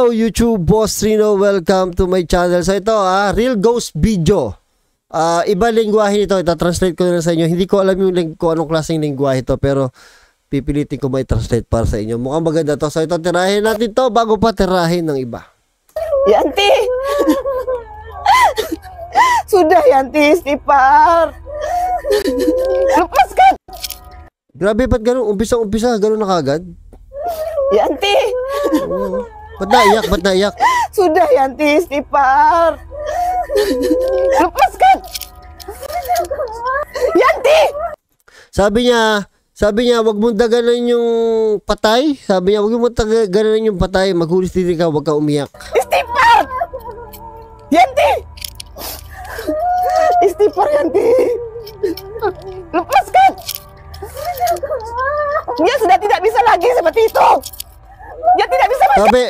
Hello YouTube, Boss Rino. Welcome to my channel. So ito, real ghost video. Iba lingwahe nito. Ita-translate ko na sa inyo. Hindi ko alam yung kung anong klaseng lingwahe ito, pero pipilitin ko may translate para sa inyo. Mukhang maganda to. So ito, tirahin natin to bago pa tirahin ng iba. Yanti! Sudah Yanti, Stipar! Lepaskan! Grabe, ba't ganun? Umpisa, ganun na kagad? Yanti! Ba't naiyak? Ba't naiyak? Sudah Yanti, Stipar! Lepaskan! Yanti! Sabi niya, wag mong daganan yung patay. Sabi niya, wag mong daganan yung patay. Maghulis din ka, wag ka umiyak. Stipar! Yanti! Stipar, Yanti! Lepaskan! Dia sudah tidak bisa lagi seperti itu. Dia tidak bisa lagi. Sabi,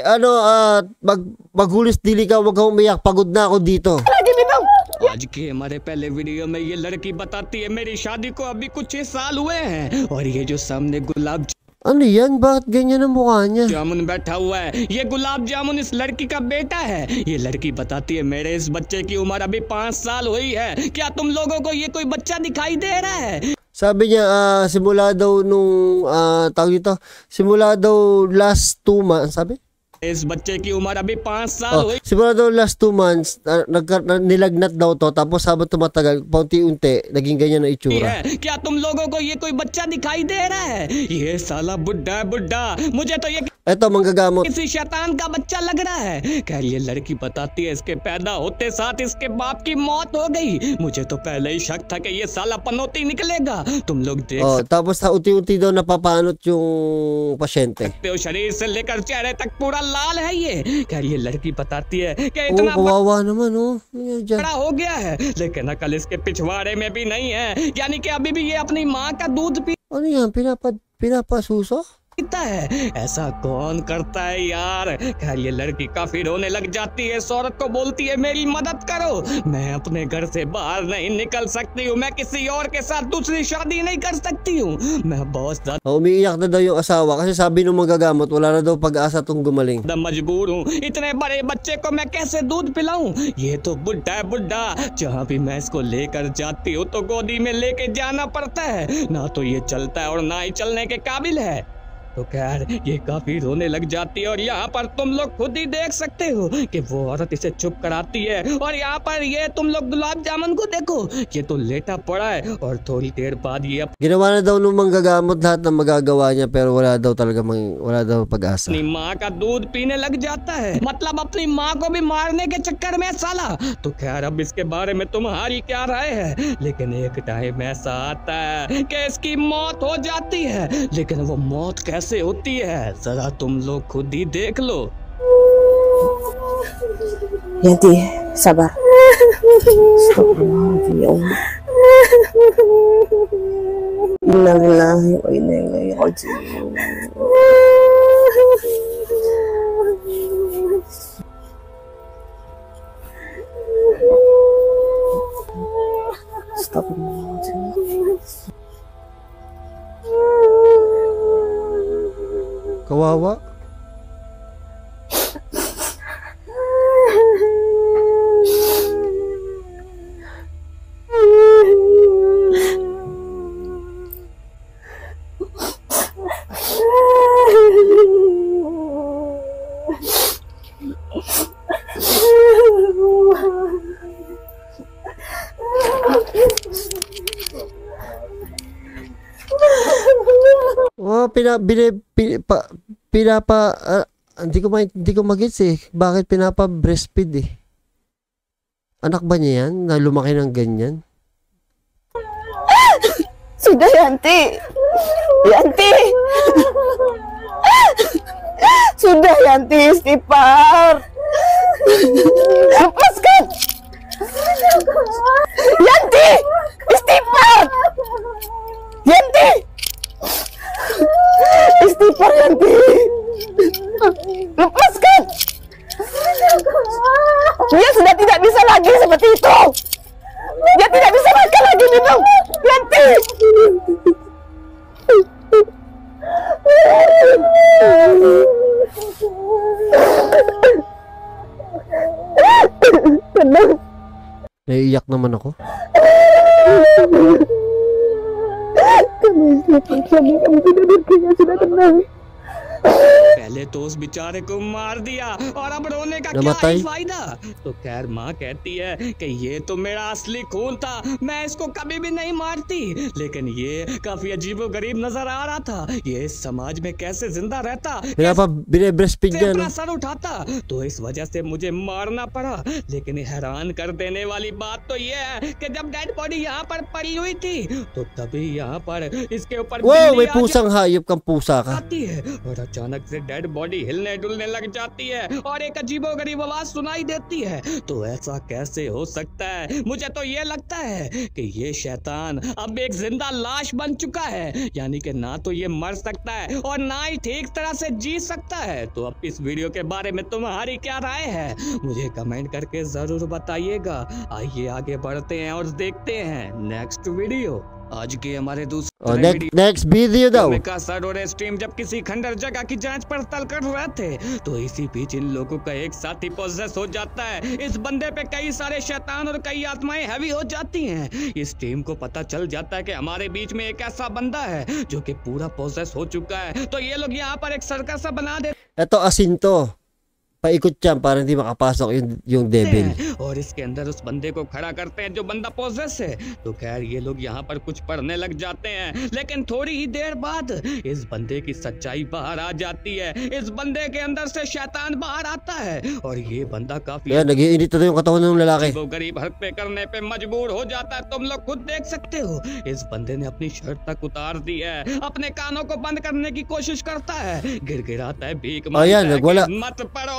maghulis dili ka, wag ka umiyak. Pagod na ako dito. Lagi minum. आज के हमारे पहले video में ये लड़की बताती है मेरी शादी को अभी कुछ 6 साल हुए हैं और ये जो सामने गुलाब Ano yan? Bakit ganyan ang mukha niya? जामुन बैठा हुआ है, ये गुलाब जामुन इस लड़की का बेटा है। ये लड़की बताती है मेरे इस बच्चे की उम्र अभी 5 साल हुई है, क्या तुम लोगों को ये कोई बच्चा दिखाई दे रहा है? Sabi niya, simula daw nung, tawag dito, simula daw last 2 months, sabi? इस बच्चे की उम्र अभी 5 साल हुई। Simula daw last 2 months, nilagnat daw to, tapos habang tumatagal, paunti-unti, naging ganyan na itsura. क्या तुम लोगों को ये कोई बच्चा दिखाई दे रहा है? ये साला बुड्ढा बुड्ढा, मुझे तो ये Eto, manggagamot. किसी शैतान का बच्चा लग रहा है। खैर ये लड़की बताती है इसके पैदा होते साथ इसके बाप की मौत हो गई। मुझे तो पहले ही शक था कि ये साला पनौती निकलेगा। तुम लोग देख Tapos unti-unti daw napapanot yung pasyente. सकते हो शरीर से लेकर चेहरे तक पूरा लाल है ये। खैर ये लड़की बताती है कि Oh, इतना kawawa naman, oh. Diyan. बड़ा हो गया है, लेकिन अकल इसके पिछवाड़े में भी नहीं है। यानी कि अभी भी ये अपनी माँ का दूध Ano yan? Pinapasuso? पीता है। ऐसा कौन करता है यार? खैर ये लड़की काफी रोने लग जाती है। इस औरत को बोलती है मेरी मदद करो, मैं अपने घर से बाहर नहीं निकल सकती हूँ, मैं किसी और के साथ दूसरी शादी नहीं कर सकती हूँ, मैं बहुत ज्यादा Umiiyak na daw yung asawa kasi sabi nung manggagamot, wala na daw pag-asa tong gumaling. मजबूर हूँ, इतने बड़े बच्चे को मैं कैसे दूध पिलाऊं? ये तो बुड्ढा है बुड्ढा, जहाँ भी मैं इसको लेकर जाती हूँ तो गोदी में लेके जाना पड़ता है, ना तो ये चलता है और ना ही चलने के काबिल है। तो खैर ये काफी रोने लग जाती है और यहाँ पर तुम लोग खुद ही देख सकते हो कि वो औरत इसे चुप कराती है। और यहाँ पर ये तुम लोग गुलाब जामुन को देखो, ये तो लेटा पड़ा है और थोड़ी देर बाद ये Ginawa na daw nung manggagamot lahat ng magagawa niya pero wala daw pag-asa. अपनी माँ का दूध पीने लग जाता है, मतलब अपनी माँ को भी मारने के चक्कर में साला। तो खैर अब इसके बारे में तुम्हारी क्या राय है? लेकिन एक टाइम ऐसा आता है कि इसकी मौत हो जाती है, लेकिन वो मौत कैसे होती है जरा तुम लोग खुद ही देख लो। Yanti, sabar. Astagfirullahaladzim, ya Allah. Innalillahi wa inna ilaihi raji'un. Astagfirullahaladzim. Kawawa? Oh, hindi ko magets eh. Bakit pinapa-breastfeed eh? Anak ba niya yan? Na lumaki ng ganyan? Sudah Yanti. Yanti. Sudah Yanti, Stipar. Lepaskan. Yanti. Stipar. Yanti. Istighfar Yanti. Lepaskan. Dia sudah tidak bisa lagi seperti itu. Dia tidak bisa makan lagi minum. Yanti. Naiiyak naman ako. Kami sabi kami tidur kaya sudah tenang. पहले तो उस बेचारे को मार दिया और अब रोने का क्या नमस्ते। ही फायदा। तो खैर माँ कहती है कि ये तो मेरा असली खून था, मैं इसको कभी भी नहीं मारती। लेकिन ये काफी अजीबोगरीब नजर आ रहा था, ये इस समाज में कैसे जिंदा रहता, Breastfeed कैसे niya, अपना no? सर उठाता, तो इस वजह से मुझे मारना पड़ा। लेकिन हैरान कर देने वाली बात तो ये है कि जब डेड बॉडी यहाँ पर पड़ी हुई थी तो तभी यहाँ पर इसके ऊपर Wow, बिल्ली may आ pusang hayop kang pusa ka. आती है और अचानक से डेड बॉडी हिलने डुलने लग जाती है और एक अजीबोगरीब आवाज सुनाई देती है। तो ऐसा कैसे हो सकता है? मुझे तो ये लगता है कि ये शैतान अब एक जिंदा लाश बन चुका है, यानी कि ना तो ये मर सकता है और ना ही ठीक तरह से जी सकता है। तो अब इस वीडियो के बारे में तुम्हारी क्या राय है, मुझे कमेंट करके जरूर बताइएगा। आइए आगे बढ़ते हैं और देखते हैं नेक्स्ट वीडियो। आज के हमारे दूसरे Next video daw. का सर और टीम जब किसी खंडर जगह की जांच पड़ताल कर रहे थे तो इसी बीच इन लोगों का एक साथी पोजेस हो जाता है। इस बंदे पे कई सारे शैतान और कई आत्माएं हैवी हो जाती हैं। इस टीम को पता चल जाता है कि हमारे बीच में एक ऐसा बंदा है जो कि पूरा पोजेस हो चुका है। तो ये लोग यहाँ पर एक सर्कस सा बना देते Ito asin to. Paikot yan para hindi makapasok yung devil. हैं और इसके अंदर उस बंदे को खड़ा करते हैं जो बंदा पोजेस है। तो खैर ये लोग यहाँ पर कुछ पढ़ने लग जाते हैं, लेकिन थोड़ी ही देर बाद इस बंदे की सच्चाई बाहर आ जाती है। इस बंदे के अंदर से शैतान बाहर आता है और ये बंदा काफी Yan, nag-iinit na yung katawan ng lalaki. वो गरीब हरकतें करने पे मजबूर हो जाता है। तुम लोग खुद देख सकते हो, इस बंदे ने अपनी शर्ट तक उतार दी है, अपने कानों को बंद करने की कोशिश करता है, गिड़गिड़ाता है, भीख मांगता Ayan, है nagwala. कि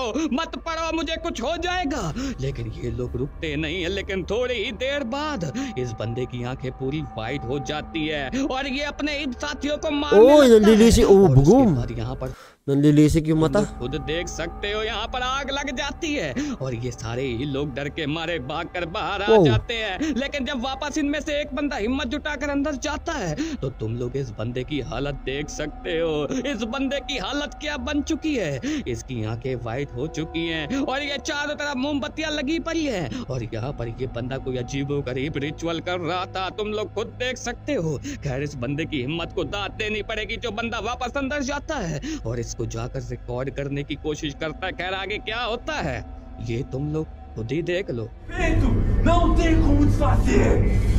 मत पढ़ो मुझे कुछ हो जाएगा। लेकिन ये लोग रुकते नहीं है। लेकिन थोड़ी ही देर बाद इस बंदे की आंखें पूरी वाइट हो जाती है और ये अपने इन साथियों को मारने ओह, लगता है। नलिlisik. Oh, और उसके bugum. बाद यहाँ पर Nanlilisik yung mata. तुम खुद देख सकते हो यहाँ पर आग लग जाती है और ये सारे ही लोग डर के मारे भागकर बाहर आ ओह। जाते हैं। लेकिन जब वापस इनमें से एक बंदा हिम्मत जुटाकर अंदर जाता है तो तुम लोग इस बंदे की हालत देख सकते हो। इस बंदे की हालत क्या बन चुकी है, इसकी आंखें वाइट हो चुकी हैं और ये चारों तरफ मोमबत्तियां लगी पड़ी हैं और यहाँ पर ये बंदा कोई अजीबोगरीब रिचुअल कर रहा था, तुम लोग खुद देख सकते हो। खैर इस बंदे की हिम्मत को दाद देनी पड़ेगी जो बंदा वापस अंदर जाता है और इसको जाकर रिकॉर्ड करने की कोशिश करता है। खैर आगे क्या होता है ये तुम लोग खुद ही देख लो। Feito! Não tem como desfazer!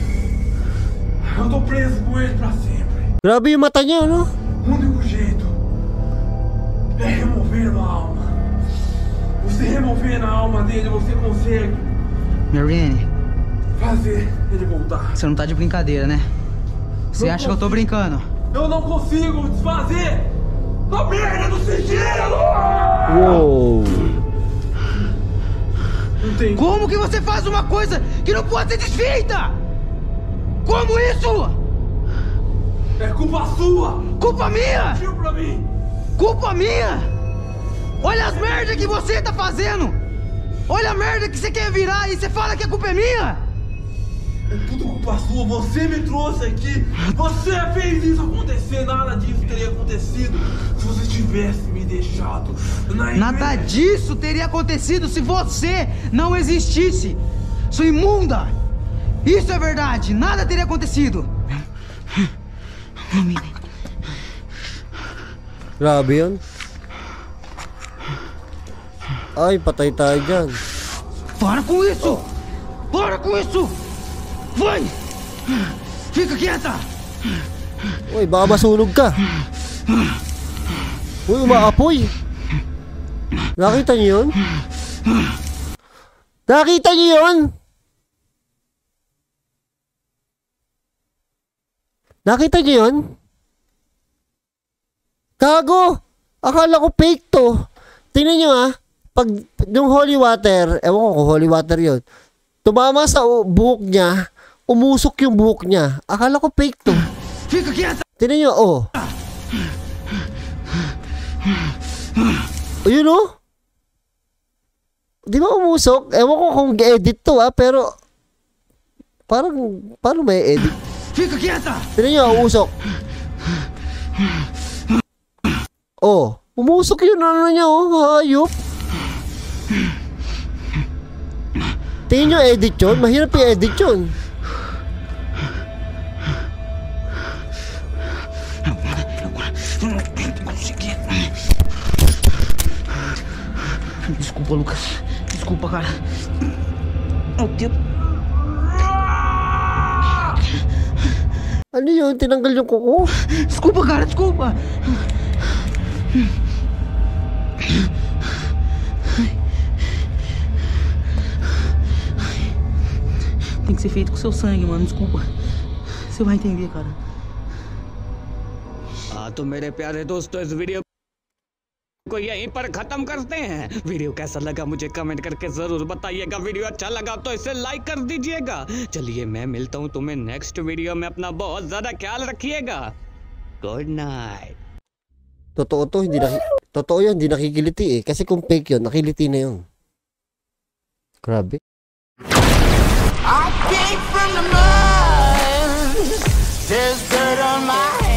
Eu tô preso com ele pra sempre. Grabe yung mata niya, no? O único jeito é remover a alma. Você removendo a alma dele, você consegue Marine, fazer ele voltar. você não tá de brincadeira, né? Você acha que eu tô brincando? Eu não consigo desfazer a merda do sigilo! Wow. Não tem Como que você faz uma coisa que não pode ser desfeita? Como isso? É culpa sua! Culpa minha! Tira pra mim! Culpa minha! Olha as merdas que você tá fazendo! Olha a merda que você quer virar e você fala que a culpa é minha! É tudo culpa sua, você me trouxe aqui! Você fez isso acontecer, nada disso teria acontecido se você tivesse me deixado na Nada disso teria acontecido se você não existisse! Sua imunda! Isso é verdade! Nada teria acontecido! Grabe yun. Ay, patay tayo dyan. Para com isso! Para com isso! Vai! Fica quieta! Uy, baka masunog ka. Uy, umaapoy. Nakita niyo yun? Nakita niyo yun? Nakita niyo yun? Gago! Akala ko fake to. Tingnan niyo pag yung holy water, ewan ko kung holy water yun, tumama sa buhok niya, umusok yung buhok niya. Akala ko fake to. Fica quieta! Tingnan niyo, oh. Ayun, oh. Di ba umusok? Ewan ko kung edit to, pero parang may edit. Fica quieta! Tingnan niyo, usok. Oh, Umusok yun, ano niya, oh, hayop. Tingin nyo, edit yun? Mahirap yung edit yun. Desculpa, Lucas. Desculpa, cara. Meu Deus. Ano yun? Tinanggal yung kuko? Desculpa, cara. Desculpa. Tem que ser feito com seu sangue, mano. Desculpa. Você vai entender, cara. हाँ तो मेरे प्यारे दोस्तों, इस video को यहीं पर खत्म करते हैं। वीडियो कैसा लगा मुझे कमेंट करके जरूर बताइएगा। वीडियो अच्छा लगा तो इसे लाइक कर दीजिएगा। चलिए मैं मिलता हूँ तुम्हें नेक्स्ट वीडियो में। अपना बहुत ज्यादा ख्याल रखिएगा। Good night. Totoo yun, hindi nakikiliti eh. Kasi kung fake yun, nakiliti na yun. Grabe. I came from the mud. There's dirt on my